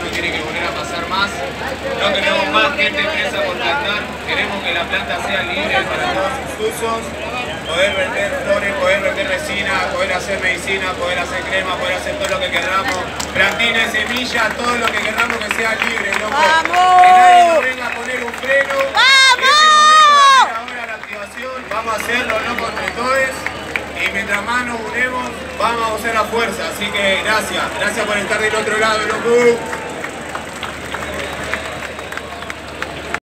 tiene que volver a pasar más. No queremos más gente presa por plantar, queremos que la planta sea libre para todos sus usos, poder vender flores, poder vender resina, poder hacer medicina, poder hacer crema, poder hacer todo lo que queramos, plantines, semillas, todo lo que queramos que sea libre, loco. ¡Vamos! Que nadie nos venga a poner un freno. ¡Vamos! Ahora la activación, vamos a hacerlo, loco, entre todos. Y mientras más nos unemos, vamos a usar la fuerza. Así que gracias por estar del otro lado, loco.